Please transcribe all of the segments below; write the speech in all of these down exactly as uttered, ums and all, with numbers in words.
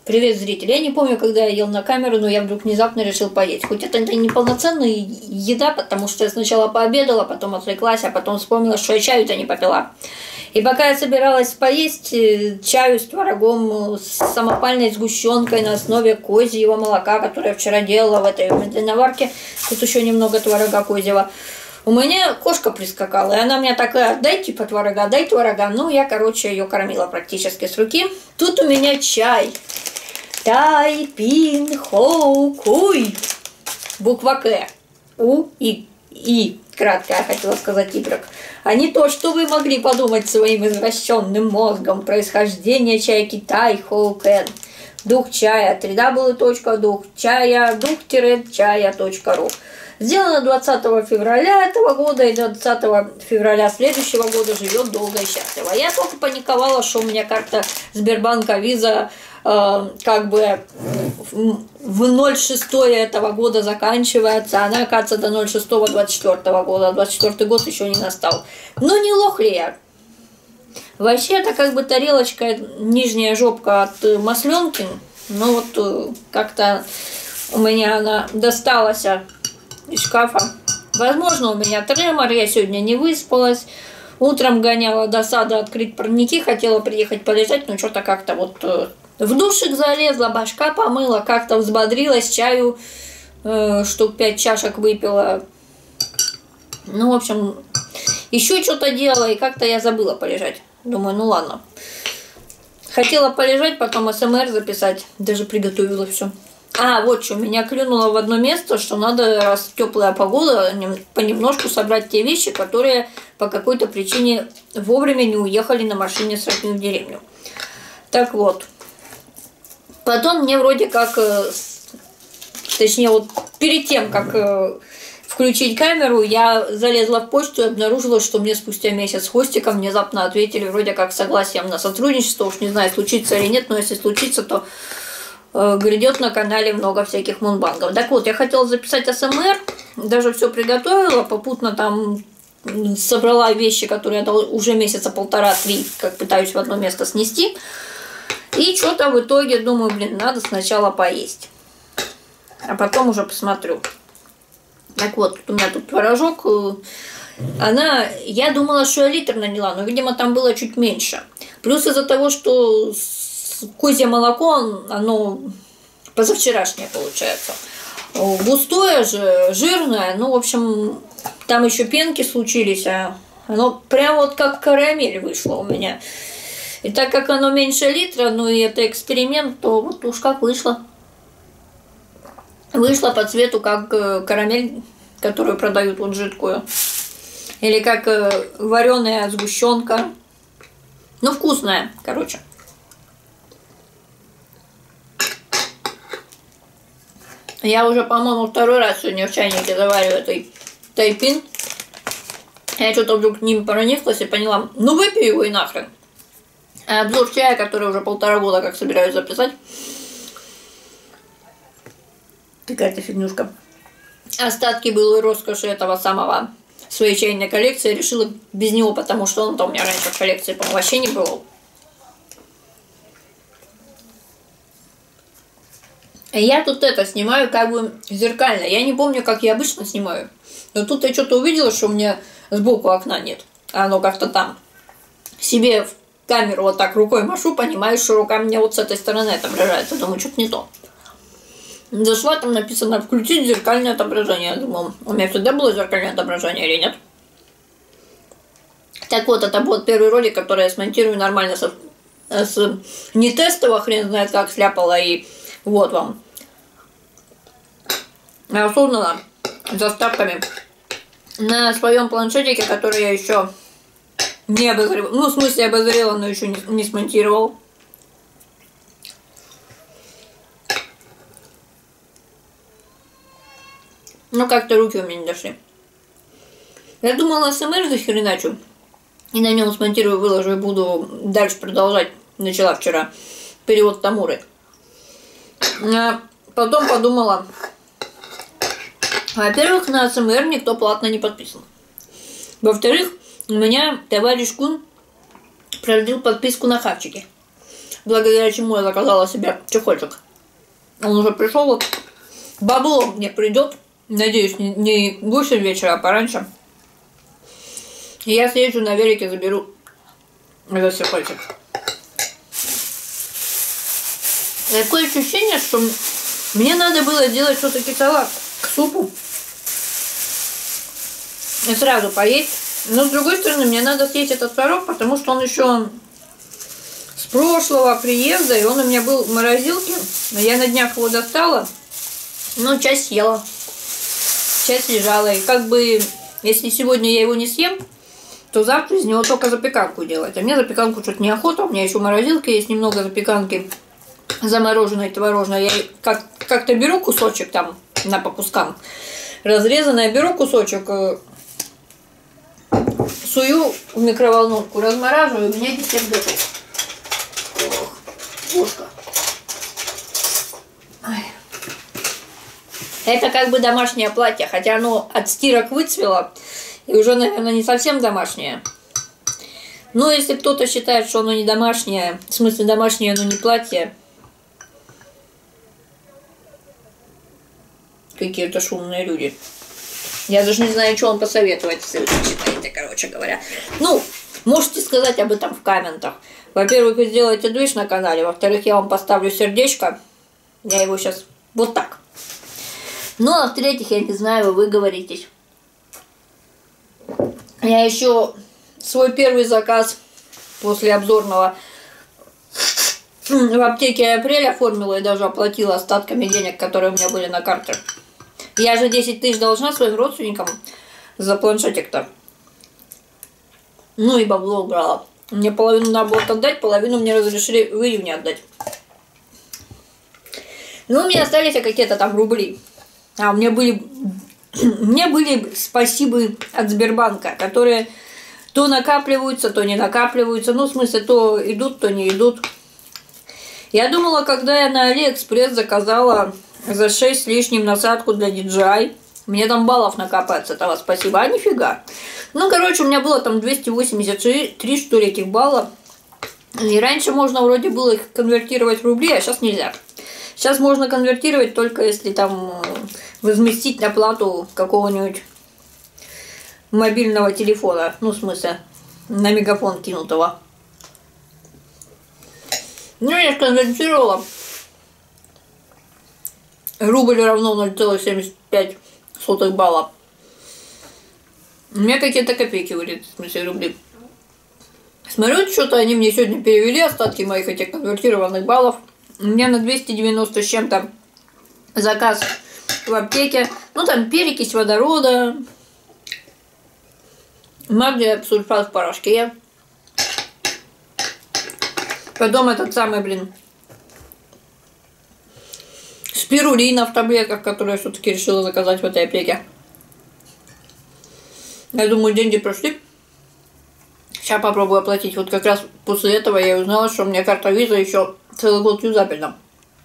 Привет, зрители. Я не помню, когда я ел на камеру, но я вдруг внезапно решил поесть. Хоть это не полноценная еда, потому что я сначала пообедала, потом отвлеклась, а потом вспомнила, что я чаю-то не попила. И пока я собиралась поесть чаю с творогом, с самопальной сгущенкой на основе козьего молока, которое я вчера делала в этой медленноварке, тут еще немного творога козьего, у меня кошка прискакала, и она мне такая: дай типа творога, дай творога. Ну, я, короче, ее кормила практически с руки. Тут у меня чай. Тай пин хоу куй. Буква К. У и И. Кратко я хотела сказать Y. А не то, что вы могли подумать своим извращенным мозгом. Происхождение чая Китай хоу кен. Дух чая. три дабл ю точка дух чая. дух-чая точка ру. Сделано двадцатого февраля этого года, и двадцатого февраля следующего года живет долго и счастливо. Я только паниковала, что у меня карта Сбербанка Виза э, как бы в ноль шестое этого года заканчивается. Она, оказывается, до ноль шестого двадцать четвёртого года. двадцать четвёртый год еще не настал. Но не лох ли я? Вообще, это как бы тарелочка, нижняя жопка от масленки. Но вот как-то у меня она досталась из шкафа. Возможно, у меня тремор, я сегодня не выспалась. Утром гоняла до сада открыть парники, хотела приехать полежать, но что-то как-то вот э, в душик залезла, башка помыла, как-то взбодрилась, чаю э, штук пять чашек выпила. Ну, в общем, еще что-то делала, и как-то я забыла полежать. Думаю, ну ладно. Хотела полежать, потом АСМР записать, даже приготовила все. А, вот что, меня клюнуло в одно место, что надо, раз теплая погода, понемножку собрать те вещи, которые по какой-то причине вовремя не уехали на машине с родни в деревню. Так вот. Потом мне вроде как, точнее вот перед тем, как включить камеру, я залезла в почту и обнаружила, что мне спустя месяц с хвостиком внезапно ответили вроде как согласием на сотрудничество. Уж не знаю, случится или нет, но если случится, то грядет на канале много всяких мунбангов. Так вот, я хотела записать АСМР, даже все приготовила, попутно там собрала вещи, которые я уже месяца полтора-три как пытаюсь в одно место снести. И что-то в итоге думаю, блин, надо сначала поесть, а потом уже посмотрю. Так вот, у меня тут творожок. Она, я думала, что я литр наняла, но, видимо, там было чуть меньше. Плюс из-за того, что козье молоко, оно позавчерашнее получается. Густое же, жирное, ну, в общем, там еще пенки случились, а оно прям вот как карамель вышло у меня. И так как оно меньше литра, ну и это эксперимент, то вот уж как вышло. Вышло по цвету как карамель, которую продают вот жидкую. Или как вареная сгущенка. Ну, вкусная, короче. Я уже, по-моему, второй раз сегодня в чайнике завариваю этой тайпин. Я что-то вдруг ним прониклась и поняла, ну выпей его и нахрен. А обзор чая, который уже полтора года как собираюсь записать. Какая-то фигнюшка. Остатки былой роскоши этого самого своей чайной коллекции. Решила без него, потому что он там у меня раньше в коллекции, по-моему, вообще не был. Я тут это снимаю как бы зеркально. Я не помню, как я обычно снимаю. Но тут я что-то увидела, что у меня сбоку окна нет. А оно как-то там. Себе в камеру вот так рукой машу, понимаю, что рука мне вот с этой стороны отображается. Думаю, что-то не то. Зашла, там написано «Включить зеркальное отображение». Я думала, у меня всегда было зеркальное отображение или нет? Так вот, это будет первый ролик, который я смонтирую нормально. С, с, не тестово, хрен знает как, сляпала и... Вот вам. Осознанно, с заставками. На своем планшетике, который я еще не обозрела. Ну, в смысле обозрела, но еще не, не смонтировал. Ну, как-то руки у меня не дошли. Я думала, АСМР захреначу. И на нем смонтирую, выложу и буду дальше продолжать. Начала вчера перевод Тамуры. А потом подумала, во-первых, на АСМР никто платно не подписан. Во-вторых, у меня товарищ Кун продлил подписку на хавчики. благодаря чему я заказала себе чехольчик. Он уже пришел, вот бабло мне придет, надеюсь, не, не восемь вечера, а пораньше. И я съезжу на велике, заберу этот чехольчик. Такое ощущение, что мне надо было сделать все-таки салат к супу и сразу поесть. Но с другой стороны, мне надо съесть этот творог, потому что он еще с прошлого приезда, и он у меня был в морозилке. Я на днях его достала, но часть съела, часть лежала. И как бы, если сегодня я его не съем, то завтра из него только запеканку делать. А мне запеканку что-то неохота, у меня еще в морозилке есть немного запеканки замороженной, творожной. Я как- как-то беру кусочек там на по кускам разрезанное, беру кусочек, сую в микроволновку, размораживаю, и у меня десерт готов. Ох, ложка. Ой. Это как бы домашнее платье, хотя оно от стирок выцвело и уже, наверное, не совсем домашнее. Но если кто-то считает, что оно не домашнее, в смысле домашнее, оно не платье, какие-то шумные люди. Я даже не знаю, что вам посоветовать, если вы читаете, короче говоря. Ну, можете сказать об этом в комментах. Во-первых, вы сделаете движ на канале. Во-вторых, я вам поставлю сердечко. Я его сейчас вот так. Ну, а в-третьих, я не знаю, вы выговоритесь. Я еще свой первый заказ после обзорного в аптеке апрель оформила и даже оплатила остатками денег, которые у меня были на карте. Я же десять тысяч должна своим родственникам за планшетик-то. Ну и бабло убрала. Мне половину надо было отдать, половину мне разрешили в июне отдать. Ну, у меня остались какие-то там рубли. А у меня были... У меня были спасибо от Сбербанка, которые то накапливаются, то не накапливаются. Ну, в смысле, то идут, то не идут. Я думала, когда я на Алиэкспресс заказала за шесть с лишним насадку для ди джей ай, мне там баллов накапается, этого спасибо, а нифига. Ну, короче, у меня было там двести восемьдесят три, что ли, этих баллов. И раньше можно вроде было их конвертировать в рубли, а сейчас нельзя. Сейчас можно конвертировать только если там возместить на плату какого-нибудь мобильного телефона. Ну, в смысле, на мегафон кинутого. Ну, я конвертировала. Рубль равно ноль целых семьдесят пять сотых балла. У меня какие-то копейки вылезли, в смысле рубли. Смотрю, что-то они мне сегодня перевели остатки моих этих конвертированных баллов. У меня на двести девяносто с чем-то заказ в аптеке. Ну, там перекись водорода, магния, сульфат в порошке. Потом этот самый, блин, спирулина в таблетках, которые я все-таки решила заказать в этой аптеке. Я думаю, деньги прошли. Сейчас попробую оплатить. Вот как раз после этого я узнала, что у меня карта виза еще целый год юзабельна.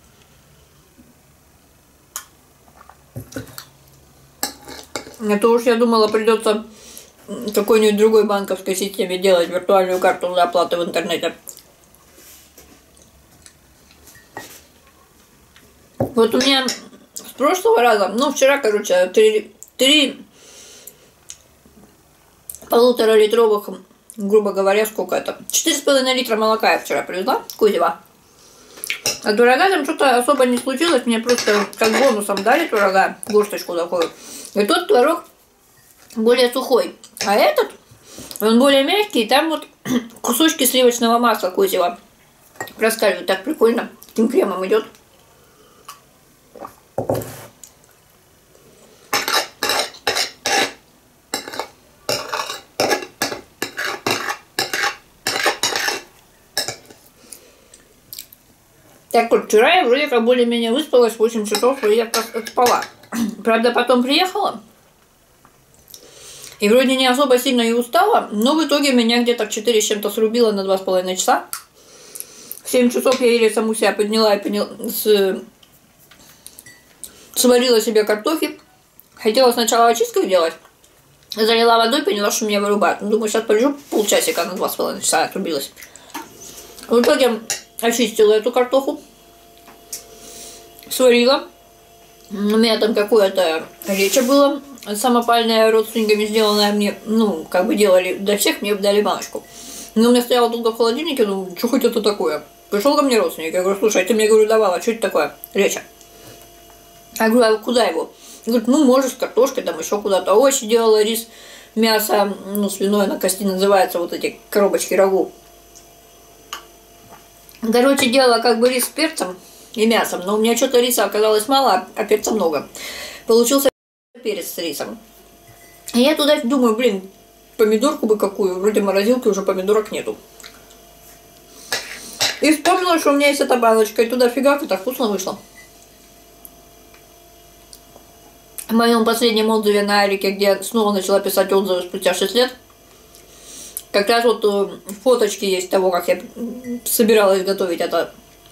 Это уж я думала, придется какой-нибудь другой банковской системе делать виртуальную карту для оплаты в интернете. Вот у меня с прошлого раза, ну вчера, короче, три, три полуторалитровых, грубо говоря, сколько это? Четыре с половиной литра молока я вчера привезла, Кузева. А творога там что-то особо не случилось, мне просто как бонусом дали творога, горсточку такую. И тот творог более сухой, а этот, он более мягкий, и там вот кусочки сливочного масла Кузева проскальзывают, так прикольно, этим кремом идет. Так вот, вчера я вроде как более-менее выспалась, восемь часов, и я спала. Правда, потом приехала, и вроде не особо сильно и устала, но в итоге меня где-то в четыре с чем-то срубило на два с половиной часа. В семь часов я еле саму себя подняла и подняла, с... сварила себе картофель. Хотела сначала очистку делать, залила водой, поняла, что меня вырубают. Думаю, сейчас полежу полчасика, на два с половиной часа отрубилась. В итоге очистила эту картоху, сварила. У меня там какое-то лечо было самопальное, родственниками сделанное мне, ну, как бы делали для всех, мне дали баночку. Но у меня стояла долго в холодильнике, думаю, что хоть это такое. Пришел ко мне родственник, я говорю, слушай, а ты мне, говорю, давала, что это такое, лечо? Я говорю, а куда его? Говорит, ну, можешь с картошкой, там еще куда-то. Овощи делала, рис, мясо, ну, свиное на кости называется, вот эти коробочки рагу. Короче, делала как бы рис с перцем и мясом, но у меня что-то риса оказалось мало, а перца много. Получился перец с рисом. И я туда думаю, блин, помидорку бы какую, вроде морозилки уже помидорок нету. И вспомнила, что у меня есть эта баночка, и туда фигак, и так вкусно вышло. В моем последнем отзыве на Арике, где я снова начала писать отзывы спустя шесть лет, как раз вот фоточки есть того, как я собиралась готовить это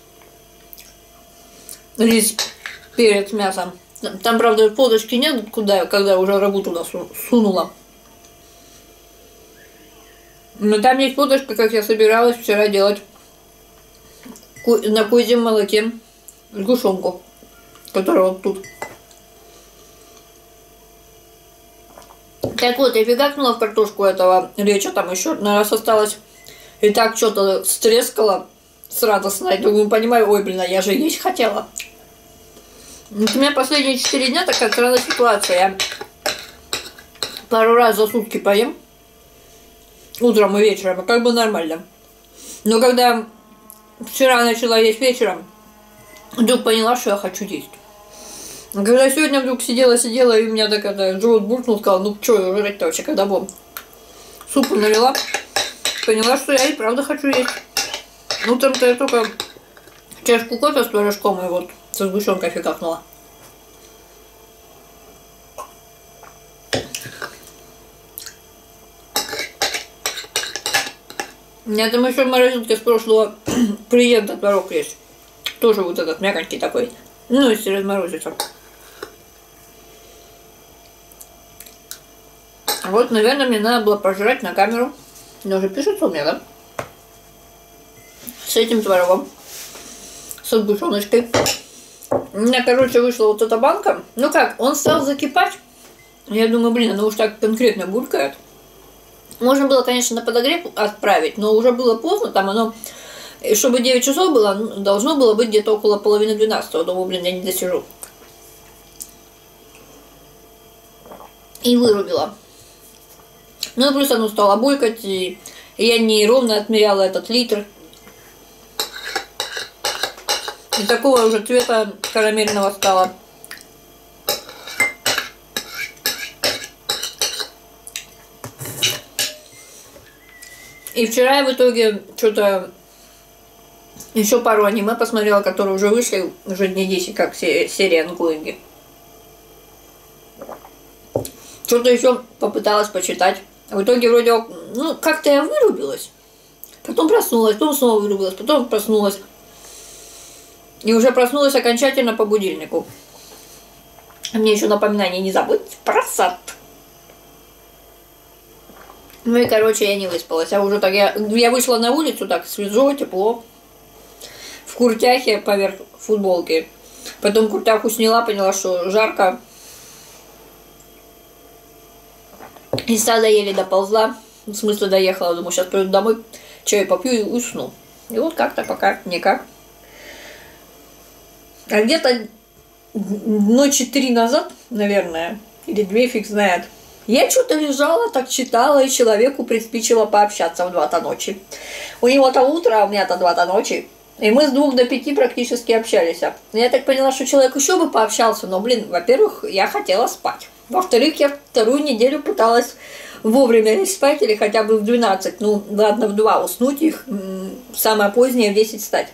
рис, перец, мясо. Там, правда, фоточки нет, куда, когда уже рагу туда сунула. Но там есть фоточка, как я собиралась вчера делать на козьем молоке сгущенку, которая вот тут. Так вот, я фигакнула в картошку этого лечо, там еще на раз осталось. И так что-то стрескало с радостной. Думаю, понимаю, ой, блин, а я же есть хотела. Вот у меня последние четыре дня такая странная ситуация. Я пару раз за сутки поем. Утром и вечером, и как бы нормально. Но когда вчера начала есть вечером, вдруг поняла, что я хочу есть. Когда сегодня вдруг сидела-сидела, и у меня так это живот буркнул, сказала, ну что жрать-то вообще, когда бом. Супу налила, поняла, что я и правда хочу есть. Утром-то я только чашку кофе с творожком и вот со сгущенкой фигакнула. У меня там еще в морозилке с прошлого приезда творог есть. Тоже вот этот мягонький такой. Ну, если разморозится. Вот, наверное, мне надо было пожрать на камеру. Но уже пишется у меня, да? С этим творогом. С сгущеночкой. У меня, короче, вышла вот эта банка. Ну как, он стал закипать. Я думаю, блин, оно уж так конкретно булькает. Можно было, конечно, на подогрев отправить, но уже было поздно. Там оно, чтобы девять часов было, должно было быть где-то около половины двенадцатого. Думаю, блин, я не досижу. И вырубила. Ну и плюс оно стало булькать, и я неровно отмеряла этот литр. И такого уже цвета карамельного стало. И вчера я в итоге что-то еще пару аниме посмотрела, которые уже вышли, уже дней десять, как серия ангоинги. Что-то еще попыталась почитать. В итоге вроде, ну, как-то я вырубилась. Потом проснулась, потом снова вырубилась, потом проснулась. И уже проснулась окончательно по будильнику. Мне еще напоминание не забыть про сад. Ну и, короче, я не выспалась. А уже так я, я вышла на улицу, так свежо, тепло. В куртяхе поверх футболки. Потом куртяху сняла, поняла, что жарко. Из сада еле доползла. В смысле доехала. Думаю, сейчас приду домой, чай попью и усну. И вот как-то пока никак. А где-то ночи три назад, наверное, или две, фиг знает, я что-то лежала, так читала, и человеку приспичило пообщаться в два-то ночи. У него-то утро, а у меня-то два-то ночи. И мы с двух до пяти практически общались. Я так поняла, что человек еще бы пообщался, но, блин, во-первых, я хотела спать. Во-вторых, я вторую неделю пыталась вовремя лечь спать или хотя бы в двенадцать, ну, ладно, в два уснуть, их самое позднее в десять встать.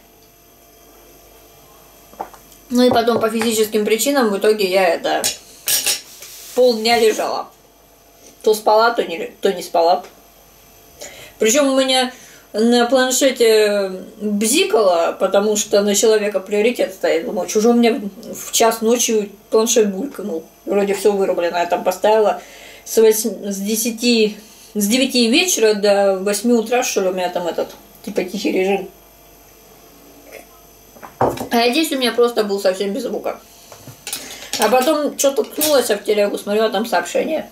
Ну и потом по физическим причинам в итоге я это полдня лежала. То спала, то не, то не спала. Причем у меня на планшете бзикало, потому что на человека приоритет стоит. Думаю, что же у меня в час ночи планшет булькнул. Вроде все вырублено. Я там поставила с, восьми, с, десяти, с девяти вечера до восьми утра, что ли, у меня там этот, типа, тихий режим. А здесь у меня просто был совсем без звука. А потом что-то ткнулась в телегу, смотрю, а там сообщение.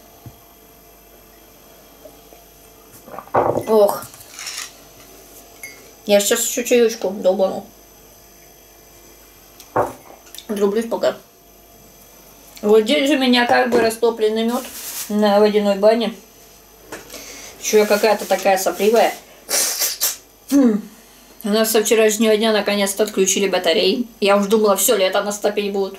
Ох. Я сейчас еще чаечку долбану. Отрублюсь пока. Вот здесь же у меня как бы растопленный мед на водяной бане. Еще какая-то такая сопливая. У нас со вчерашнего дня наконец-то отключили батареи. Я уж думала, все, лето наступить будет.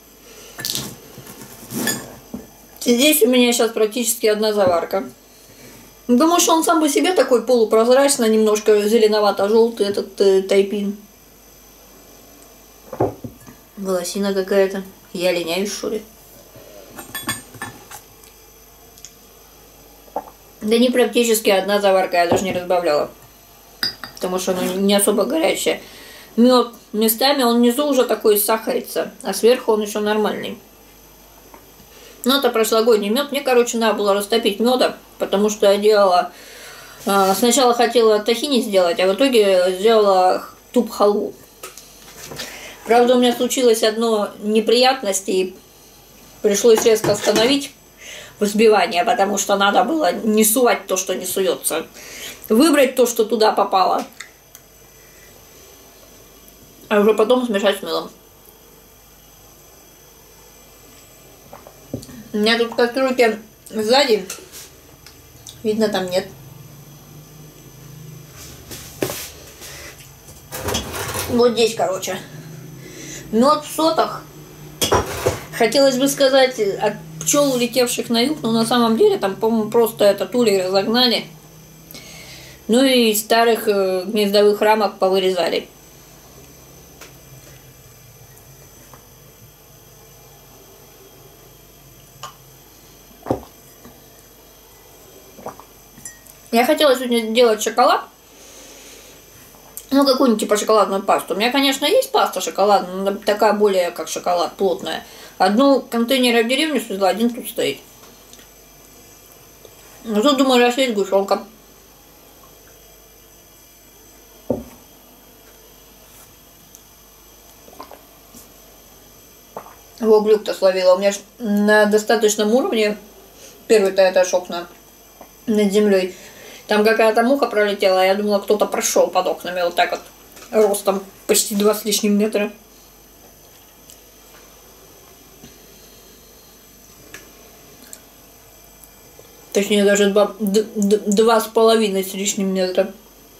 Здесь у меня сейчас практически одна заварка. Думаю, что он сам по себе такой полупрозрачный, немножко зеленовато-желтый, этот э, тайпин. Волосина какая-то. Я линяюсь, что ли? Да не практически одна заварка, я даже не разбавляла. Потому что оно не особо горячее. Мед местами, он внизу уже такой сахарится, а сверху он еще нормальный. Ну, это прошлогодний мед. Мне, короче, надо было растопить меда, потому что я делала... А, сначала хотела тахини сделать, а в итоге сделала туп-халву. Правда, у меня случилось одно неприятность, и пришлось резко остановить взбивание, потому что надо было не сувать то, что не суется. Выбрать то, что туда попало. А уже потом смешать с мелом. У меня тут кастрюльки сзади. Видно, там нет. Вот здесь, короче. Мед в сотах. Хотелось бы сказать, от пчел, улетевших на юг, но на самом деле там, по-моему, просто этот улей разогнали. Ну и старых э, гнездовых рамок повырезали. Я хотела сегодня сделать шоколад. Ну, какую-нибудь типа шоколадную пасту. У меня, конечно, есть паста шоколадная, но такая более как шоколад, плотная. Одну контейнер в деревню свезла, один тут стоит. Ну, тут, думаю, раз есть сгущенка. Во, глюк-то словила. У меня ж на достаточном уровне первый-то этажок на, над землей. Там какая-то муха пролетела, я думала, кто-то прошел под окнами вот так вот, ростом почти два с лишним метра. Точнее, даже два, д, д, два с половиной с лишним метра.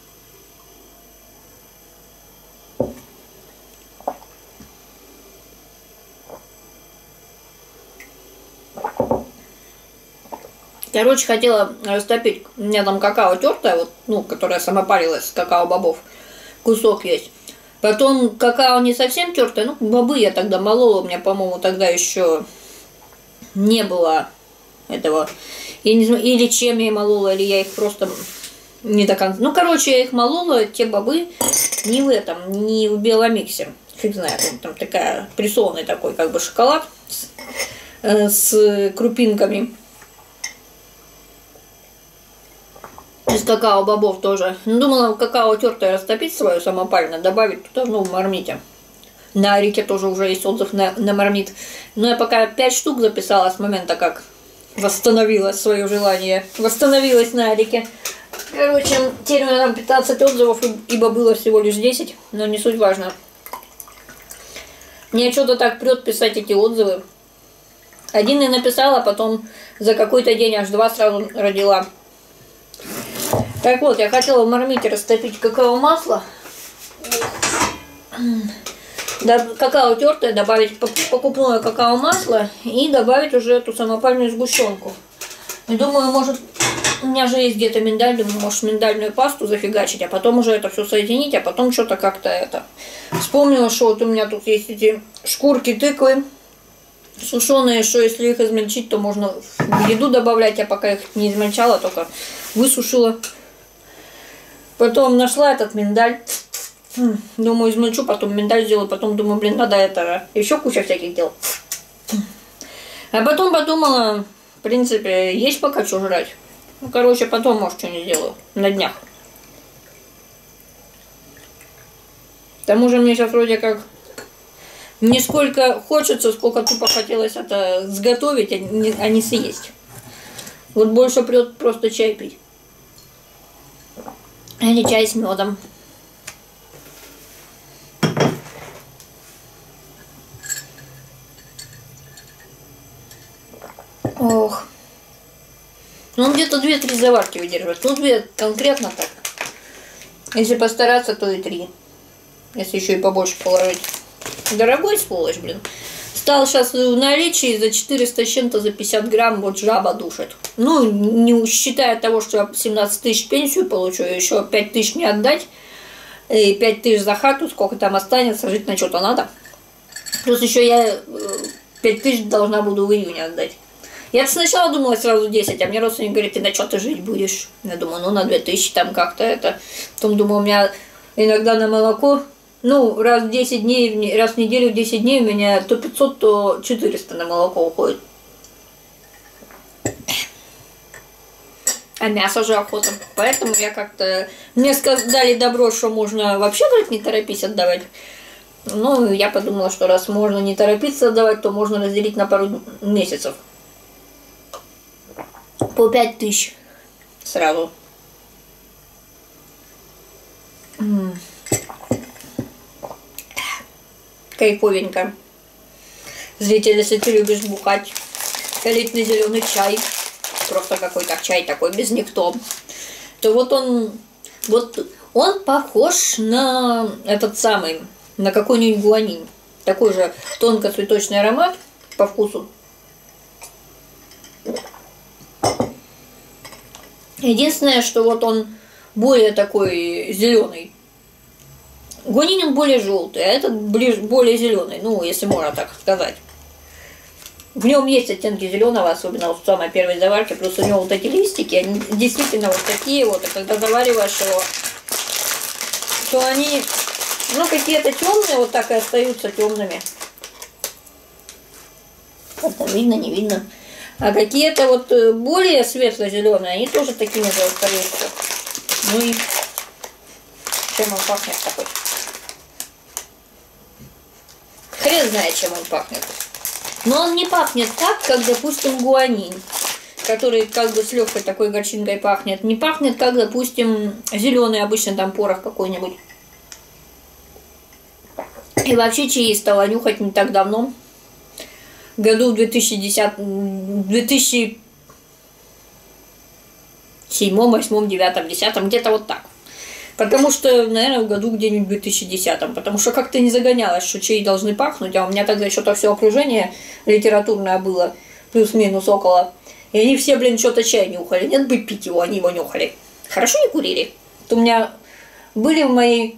Короче, хотела растопить. У меня там какао тертое, вот, ну, которая самопарилась, какао-бобов. Кусок есть. Потом какао не совсем тертое, ну, бобы я тогда молола, у меня, по-моему, тогда еще не было этого. Я не знаю, или чем я молола, или я их просто не до конца. Ну, короче, я их молола, те бобы, не в этом, не в беломиксе. Фиг знает, там такая прессованный такой, как бы, шоколад с, э, с крупинками. Из какао-бобов тоже. Думала, какао тертое растопить свое самопально, добавить туда, ну, в мармите. На Арике тоже уже есть отзыв на, на мармит. Но я пока пять штук записала с момента, как восстановила свое желание. Восстановилась на Арике. Короче, теперь у меня там пятнадцать отзывов, ибо было всего лишь десять, но не суть важно. Мне что-то так прет писать эти отзывы. Один я написала, потом за какой-то день аж два сразу родила. Так вот, я хотела в мармите растопить какао-масло. Какао тертое, добавить покупное какао-масло и добавить уже эту самопальную сгущенку. И думаю, может, у меня же есть где-то миндаль, думаю, может, миндальную пасту зафигачить, а потом уже это все соединить, а потом что-то как-то это. Вспомнила, что вот у меня тут есть эти шкурки тыквы сушеные, что если их измельчить, то можно в еду добавлять. Я пока их не измельчала, только высушила. Потом нашла этот миндаль. Думаю, измельчу, потом миндаль сделаю. Потом думаю, блин, надо это. Еще куча всяких дел. А потом подумала, в принципе, есть пока что жрать. Ну, короче, потом, может, что-нибудь сделаю. На днях. К тому же мне сейчас вроде как Не сколько хочется, сколько тупо хотелось это сготовить, а не, а не съесть. Вот больше прет просто чай пить. А не чай с медом. Ох. Ну, он где-то две-три заварки выдерживает. Тут две конкретно так. Если постараться, то и три. Если еще и побольше положить. Дорогой сволочь, блин. Стал сейчас в наличии за четыреста с чем-то, за пятьдесят грамм, вот жаба душит. Ну, не считая того, что я семнадцать тысяч пенсию получу, еще пять тысяч мне отдать, и пять тысяч за хату, сколько там останется, жить на что-то надо. Плюс еще я пять тысяч должна буду в июне отдать. Я сначала думала сразу десять, а мне родственник говорит, ты на что ты жить будешь? Я думаю, ну на две тысячи там как-то это. Потом думаю, у меня иногда на молоко, ну, раз в десять дней, раз в неделю в десять дней у меня то пятьсот, то четыреста на молоко уходит. А мясо же охота. Поэтому я как-то... Мне сказали добро, что можно вообще, говорит, не торопись отдавать. Ну, я подумала, что раз можно не торопиться отдавать, то можно разделить на пару месяцев. По пять тысяч сразу. М-м. Кайфовенько. Зритель, если ты любишь бухать, элитный зеленый чай, просто какой-то чай такой, без никто, то вот он, вот он похож на этот самый, на какой-нибудь гуанин. Такой же тонко-цветочный аромат по вкусу. Единственное, что вот он более такой зеленый. Гуанин он более желтый, а этот более зеленый, ну, если можно так сказать. В нем есть оттенки зеленого, особенно вот в самой первой заварке, плюс у него вот эти листики, они действительно вот такие вот, и когда завариваешь его, то они, ну, какие-то темные, вот так и остаются темными. Это видно, не видно. А какие-то вот более светло-зеленые, они тоже такими же остаются. Ну и чем он пахнет такой? Хрен знает, чем он пахнет. Но он не пахнет так, как, допустим, гуанин, который как бы с легкой такой горчинкой пахнет. Не пахнет, как, допустим, зеленый обычно там порох какой-нибудь. И вообще чаи стала нюхать не так давно. Году в две тысячи десятом, две тысячи седьмом, восьмом, девятом, десятом, где-то вот так. Потому что, наверное, в году где-нибудь в две тысячи десятом. Потому что как-то не загонялось, что чаи должны пахнуть, а у меня тогда что-то все окружение литературное было, плюс-минус около. И они все, блин, что-то чай нюхали. Нет бы пить его, они его нюхали. Хорошо не курили. Вот у меня были в моей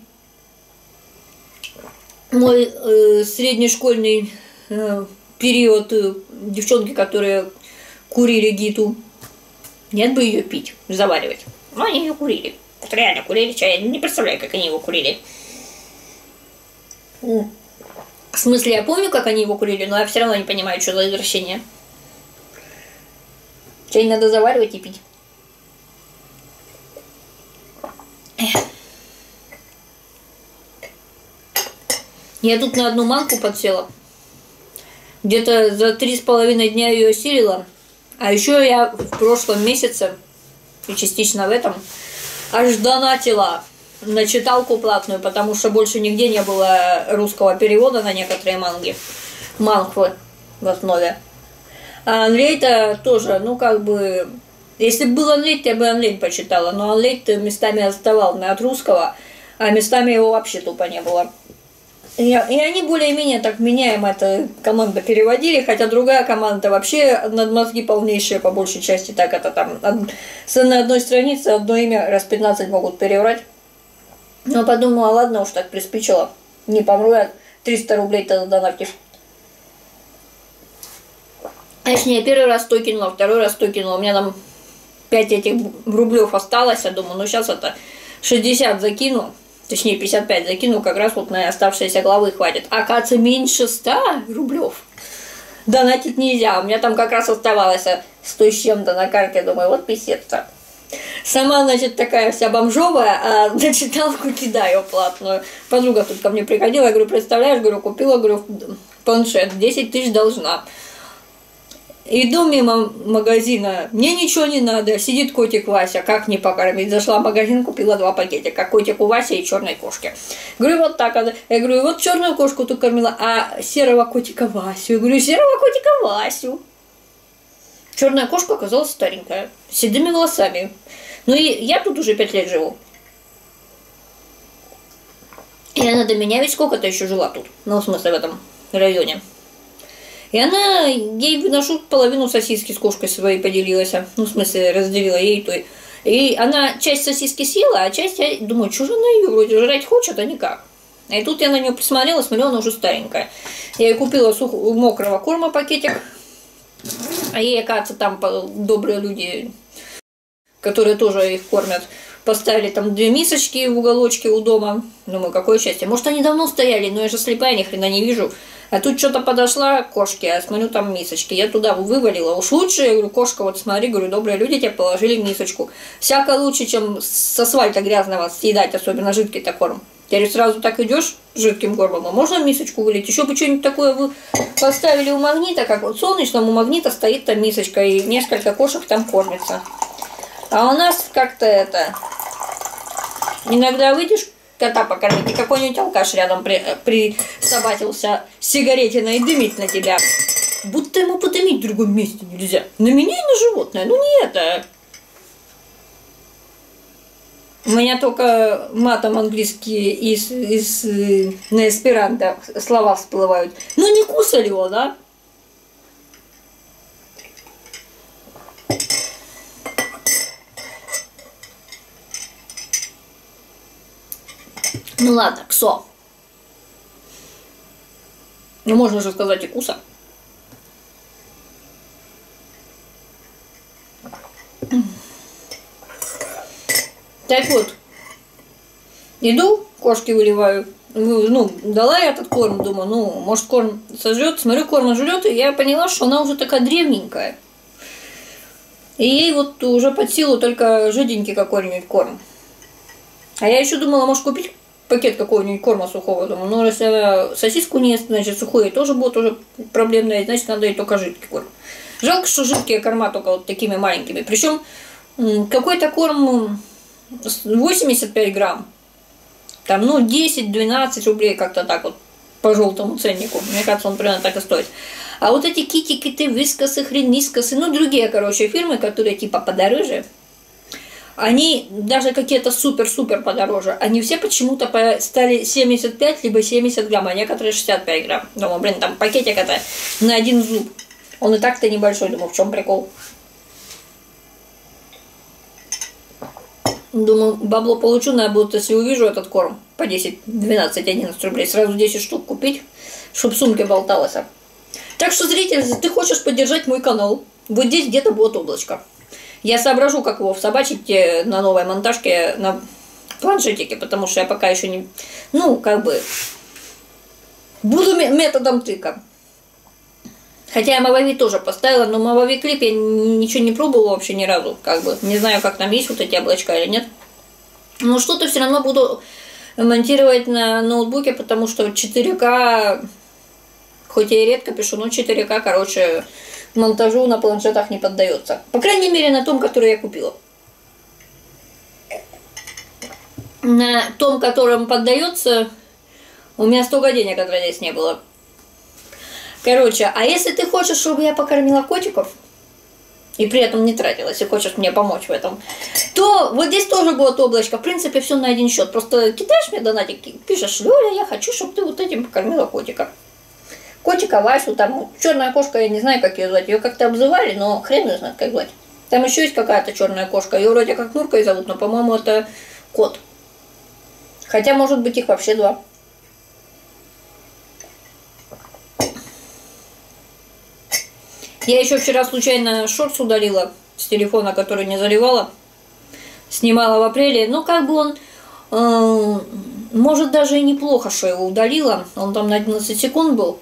мой э, среднешкольный э, период э, девчонки, которые курили гиту. Нет бы ее пить, заваривать. Но они ее курили. Вот реально курили чай. Я не представляю, как они его курили. В смысле, я помню, как они его курили, но я все равно не понимаю, что за извращение. Чай надо заваривать и пить. Я тут на одну манку подсела. Где-то за три с половиной дня ее осилила. А еще я в прошлом месяце, и частично в этом, аж донатила на читалку платную, потому что больше нигде не было русского перевода на некоторые манги. Мангвы в основе. А Анлейта тоже, ну как бы... Если бы был Анлейт, я бы Анлейт почитала, но Анлейт местами отставал от русского, а местами его вообще тупо не было. И, и они более-менее так меняемо эта команда переводили, хотя другая команда вообще надмозги полнейшие по большей части, так это там на одной странице одно имя раз пятнадцать могут переврать. Но подумала, ладно уж так приспичило, не помру я, триста рублей тогда донатишь. Точнее, первый раз сто кинула, второй раз сто кинула, у меня там пять этих рублев осталось, я думаю, ну сейчас это шестьдесят закину. Точнее, пятьдесят пять закину, как раз вот на оставшиеся главы хватит. А оказывается, меньше ста рублев донатить нельзя. У меня там как раз оставалось сто с чем-то на карте. Думаю, вот писец-то. Сама, значит, такая вся бомжовая, а на читалку кидаю платную. Подруга тут ко мне приходила, я говорю, представляешь, говорю, купила, говорю, планшет, десять тысяч должна. Иду мимо магазина, мне ничего не надо, сидит котик Вася, как не покормить. Зашла в магазин, купила два пакетика, котику Вася и черной кошке. Говорю, вот так, я говорю, вот черную кошку ты кормила, а серого котика Васю. Я говорю, серого котика Васю. Черная кошка оказалась старенькая, с седыми волосами. Ну и я тут уже пять лет живу. И она до меня ведь сколько-то еще жила тут, ну в смысле в этом районе. И она, ей выношу половину сосиски с кошкой своей поделилась, ну, в смысле, разделила ей той. И она часть сосиски съела, а часть, я думаю, что же она ее вроде жрать хочет, а никак. И тут я на нее посмотрела, смотрела, она уже старенькая. Я ей купила сух... мокрого корма пакетик, а ей, оказывается, там добрые люди, которые тоже их кормят, поставили там две мисочки в уголочке у дома. Думаю, какое счастье. Может, они давно стояли, но я же слепая, ни хрена не вижу. А тут что-то подошла к кошке, я смотрю, там мисочки. Я туда вывалила. Уж лучше, я говорю, кошка, вот смотри, говорю, добрые люди тебе положили мисочку. Всяко лучше, чем с асфальта грязного съедать, особенно жидкий-то корм. Теперь сразу так идешь жидким кормом, а можно мисочку вылить? Еще бы что-нибудь такое вы поставили у магнита, как вот солнечном у магнита стоит там мисочка, и несколько кошек там кормится. А у нас как-то это... Иногда выйдешь кота покормить, и какой-нибудь алкаш рядом при, присобатился сигаретиной и дымить на тебя. Будто ему подымить в другом месте нельзя. На меня и на животное. Ну не это. У меня только матом английские из, из, на эсперанто слова всплывают. Ну не кусали его, да? Ну ладно, ксо. Ну можно же сказать и куса. Так вот, иду, кошки выливаю. Ну, дала я этот корм, думаю, ну, может, корм сожрет. Смотрю, корм жрет, и я поняла, что она уже такая древненькая. И ей вот уже под силу только жиденький какой-нибудь корм. А я еще думала, может, купить пакет какого-нибудь корма сухого. Думаю, ну, если она сосиску не ест, значит, сухое тоже будет уже проблемное, значит, надо ей только жидкий корм. Жалко, что жидкие корма только вот такими маленькими. Причем какой-то корм восемьдесят пять грамм. Там, ну, десять-двенадцать рублей, как-то так вот, по желтому ценнику. Мне кажется, он примерно так и стоит. А вот эти китикеты, вискосы, хренискосы, ну, другие, короче, фирмы, которые типа подороже, они даже какие-то супер-супер подороже, они все почему-то стали семьдесят пять либо семьдесят грамм, а некоторые шестьдесят пять грамм. Думаю, блин, там пакетик это на один зуб. Он и так-то небольшой, думаю, в чем прикол? Думаю, бабло получу, надо будет, если увижу этот корм по десять, двенадцать, одиннадцать рублей, сразу десять штук купить, чтобы в сумке болталось. Так что, зритель, если ты хочешь поддержать мой канал, вот здесь где-то будет облачко. Я соображу, как его всобачить на новой монтажке на планшетике, потому что я пока еще не... Ну, как бы... Буду методом тыка. Хотя я Movavi тоже поставила, но Movavi клип я ничего не пробовала вообще ни разу. Как бы не знаю, как там есть вот эти облачка или нет. Но что-то все равно буду монтировать на ноутбуке, потому что четыре ка, хоть я и редко пишу, но четыре ка, короче, монтажу на планшетах не поддается. По крайней мере, на том, который я купила. На том, которым поддается, у меня столько денег отродясь не было. Короче, а если ты хочешь, чтобы я покормила котиков, и при этом не тратилась, и хочешь мне помочь в этом, то вот здесь тоже будет облачко. В принципе, все на один счет. Просто кидаешь мне донатик, пишешь: Лёля, я хочу, чтобы ты вот этим покормила котика. Котика, Васю, там черная кошка, я не знаю, как ее звать. Ее как-то обзывали, но хрен ее знает, как звать. Там еще есть какая-то черная кошка. Ее вроде как Нуркой зовут, но, по-моему, это кот. Хотя, может быть, их вообще два. Я еще вчера случайно шортс удалила с телефона, который не заливала. Снимала в апреле. Ну, как бы он... Э, может, даже и неплохо, что его удалила. Он там на одиннадцать секунд был.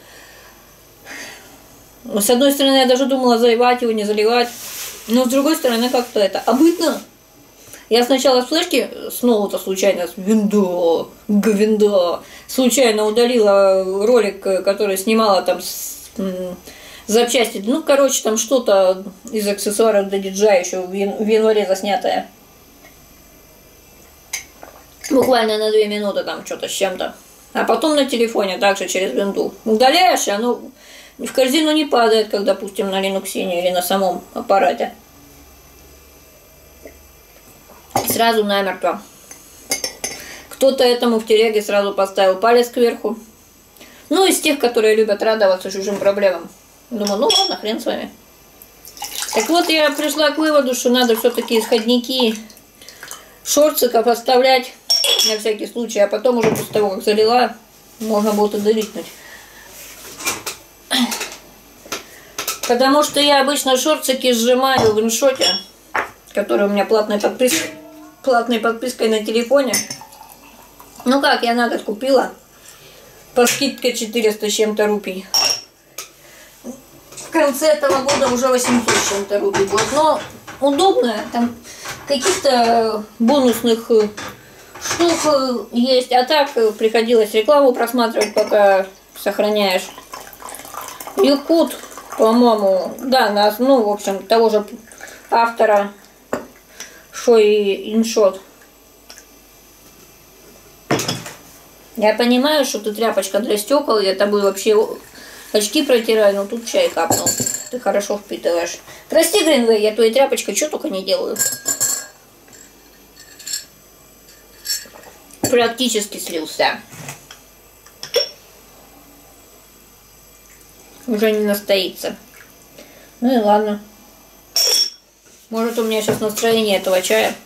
С одной стороны, я даже думала, заливать его, не заливать. Но с другой стороны, как-то это обыдно. Я сначала с флешки, с ноута случайно, с виндо, гвиндо, случайно удалила ролик, который снимала там с, м, запчасти. Ну, короче, там что-то из аксессуаров для диджея еще в, ян в январе заснятое. Буквально на две минуты там что-то с чем-то. А потом на телефоне также через винду. Удаляешь, и оно в корзину не падает, как, допустим, на линуксине или на самом аппарате. Сразу намертво. Кто-то этому в телеге сразу поставил палец кверху. Ну, из тех, которые любят радоваться чужим проблемам. Думаю, ну ладно, хрен с вами. Так вот, я пришла к выводу, что надо все-таки исходники шортиков оставлять на всякий случай, а потом уже после того, как залила, можно будет и делитнуть. Потому что я обычно шортики сжимаю в иншоте, который у меня платной подпиской, платной подпиской на телефоне. Ну как, я на год купила по скидке четыреста с чем-то рупий. В конце этого года уже восемьсот с чем-то рупий будет. Но удобно, там каких-то бонусных штук есть. А так приходилось рекламу просматривать, пока сохраняешь. Якут, по-моему, да, нас, ну, в общем, того же автора, что и InShot. Я понимаю, что ты тряпочка для стекол, я тобой вообще очки протираю, но тут чай капнул. Ты хорошо впитываешь. Прости, Гринвей, я твоей тряпочкой что только не делаю. Практически слился. Уже не настоится. Ну и ладно. Может, у меня сейчас настроение этого чая.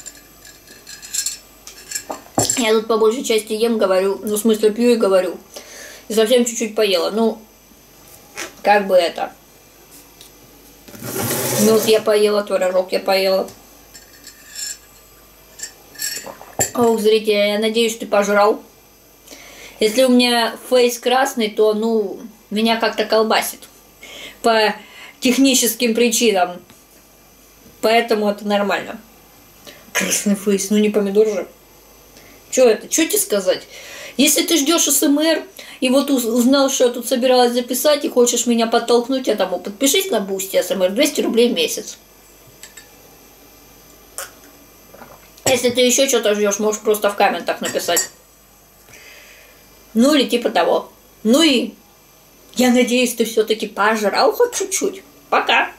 Я тут по большей части ем, говорю, ну, в смысле, пью и говорю. И совсем чуть-чуть поела. Ну, как бы это. Мед я поела, творожок я поела. Ох, зритель, я надеюсь, ты пожрал. Если у меня фейс красный, то, ну, меня как-то колбасит. По техническим причинам. Поэтому это нормально. Красный фейс, ну не помидор же. Что это? Что тебе сказать? Если ты ждешь СМР, и вот узнал, что я тут собиралась записать, и хочешь меня подтолкнуть, я тому подпишись на Бусти СМР, двести рублей в месяц. Если ты еще что-то ждешь, можешь просто в комментах написать. Ну или типа того. Ну и я надеюсь, ты все-таки пожрал хоть чуть-чуть. Пока.